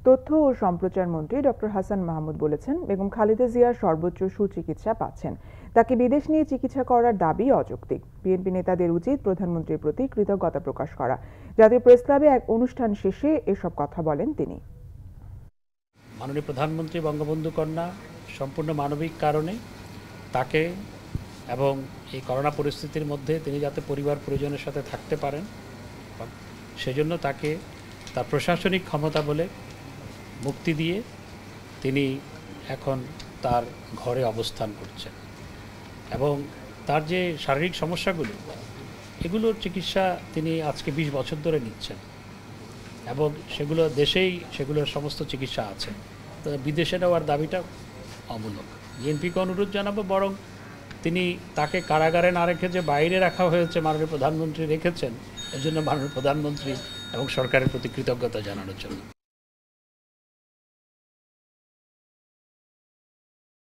তথ্য ও সম্প্রচার মন্ত্রী ডক্টর হাসান মাহমুদ বলেছেন, বেগম খালেদা জিয়া সর্বোচ্চ সুচিকিৎসা পাচ্ছেন। তাকে বিদেশ নিয়ে চিকিৎসা করার দাবি অযৌক্তিক। বিএনপি নেতাদের উচিত প্রধানমন্ত্রীর প্রতি কৃতজ্ঞতা প্রকাশ করা। জাতীয় প্রেস ক্লাবে এক অনুষ্ঠান শেষে এসব কথা বলেন তিনি। মাননীয় প্রধানমন্ত্রী বঙ্গবন্ধু কন্যা সম্পূর্ণ মানবিক কারণে তাকে এবং এই করোনা পরিস্থিতির মধ্যে তিনি যাতে পরিবার পরিজনের সাথে থাকতে পারেন সেজন্য তাকে তার প্রশাসনিক ক্ষমতা বলে মুক্তি দিয়ে তিনি এখন তার ঘরে অবস্থান করছেন এবং তার যে শারীরিক সমস্যাগুলো এগুলোর চিকিৎসা তিনি আজকে 20 বছর ধরে নিচ্ছেন এবং সেগুলো দেশেই সেগুলোর সমস্ত চিকিৎসা আছে। তো বিদেশে নেওয়ার দাবিটা অমূলক। বিএনপিকে অনুরোধ জানাবো বরং তিনি তাকে কারাগারে না রেখে যে বাইরে রাখা হয়েছে মাননীয় প্রধানমন্ত্রী রেখেছেন, এর জন্য মাননীয় প্রধানমন্ত্রী এবং সরকারের প্রতি কৃতজ্ঞতা জানানোর জন্য।